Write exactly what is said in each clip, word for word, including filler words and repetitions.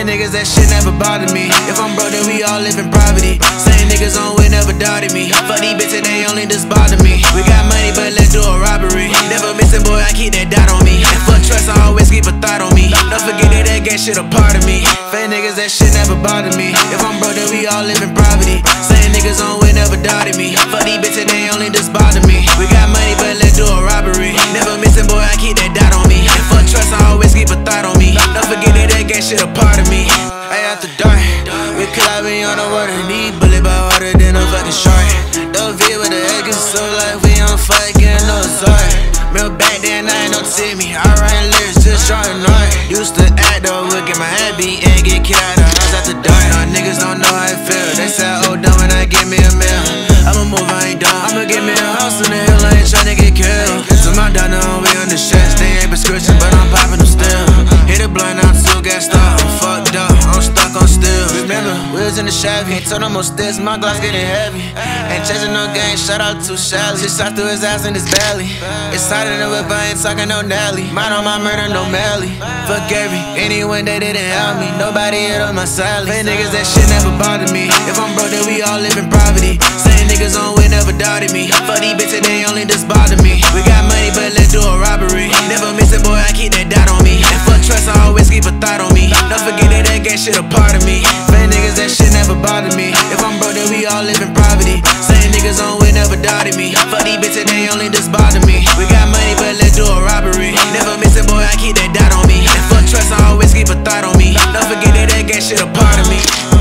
Fake niggas, that shit never bothered me. If I'm broke, then we all live in poverty. Same niggas on way never doubted me. Fuck these bitches, they only just bother me. We got money, but let's do a robbery. Never missing, boy, I keep that dot on me. And fuck trust, I always keep a thought on me. Don't forget that that gang shit a part of me. Fake niggas, that shit never bothered me. If I'm broke, then we all live in poverty. Same niggas on way never doubted me. Fuck these bitches, they only just bother me. We got money, but let's do a robbery. Never missing, boy, I keep that dot on me. And fuck trust, I always keep a thought on me. Don't forget that that gang shit a part of me. I after dark, we collab on the water. Need bullet by water than a fucking shark. Don't feel with the egg, so like we on fucking no sorry. Real back then, I ain't no see me. I write lyrics, just trying to used to act though, would get my head beat and get kicked out of the house after dark. Now niggas don't know how it feel. They say oh dumb when I give me a meal. I'ma move, I ain't dumb. I'ma give me a house in the hill, I ain't tryna get killed. So my dog know we under stress. They ain't prescription, but I'm popping them still. Hit a blunt out, still got stuck. I'm fucked up, I'm stuck on still. Remember, we was in the Chevy. Told them most this, my glass getting heavy. Ain't chasing no game, shout out to Shelly. Just shot through his ass in his belly. It's hot in the whip, I ain't talking no Nelly. Mind on my murder, no Melly. Fuck every, anyone they didn't help me. Nobody hit on my salary. Fake niggas, that shit never bothered me. If I'm broke, then we all live in poverty. Same niggas on way never doubted me. Fuck these bitches, they only just bother me. We got money, but let's do a robbery. Never missing, boy, I keep that dot on me. And fuck trust, I always keep a thought on me. Don't forget that that gang shit a part of me. Fake niggas, that shit never bothered me. If I'm broke, then we all live in poverty. Same niggas on way never doubted me. Fuck these bitches, they only just bother me. We got money, but let's do a robbery. Never missing, boy, I keep that dot on me. And fuck trust, I always keep a thought on me. Don't forget that that gang shit a part of me.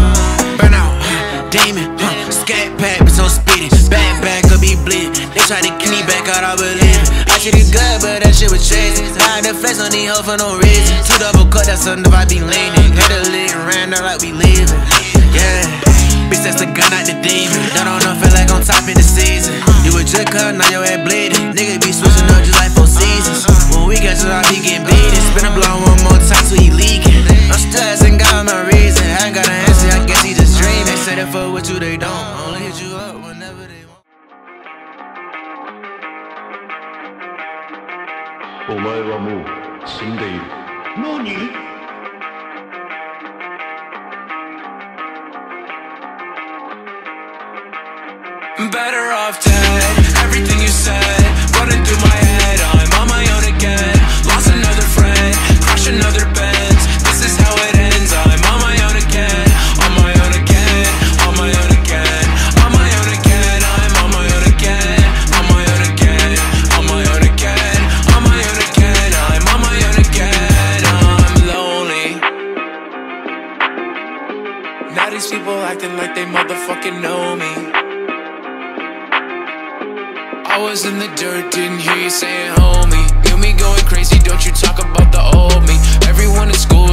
Burn out, demon, huh, scat pack, but so speeding. Back, back, could be bleeding. They try to keep me back out, I believe it. I shit is good, but that shit was chasing. I had the flex on these hoes for no reason. Two double cut, that's enough, I be leaning. Hit a lick and ran out like we leaving. Yeah, bitch, that's the gun, not the demon. Don't know, feel like on top in the season. You a just cut, now your head bleeding. Nigga be switching up just like four seasons. When we got you out, he getting beaten. Spin a blow one more time till he leaking. I'm still asking God my reason. I ain't got an answer, I guess he just dreaming. They say that for what you, they don't. Only hit you up whenever they want. お前はもう死んでいる。何？ Better off dead. Everything you said running through my head. I'm on my own again. Lost another friend, crash another Benz. This is how it ends. I'm on my own again. On my own again. On my own again. On my own again. I'm on my own again. On my own again. On my own again. On my own again. I'm on my own again. I'm lonely. Now these people acting like they motherfucking know me. I was in the dirt, didn't hear you saying homie. You me going crazy, don't you talk about the old me. Everyone in school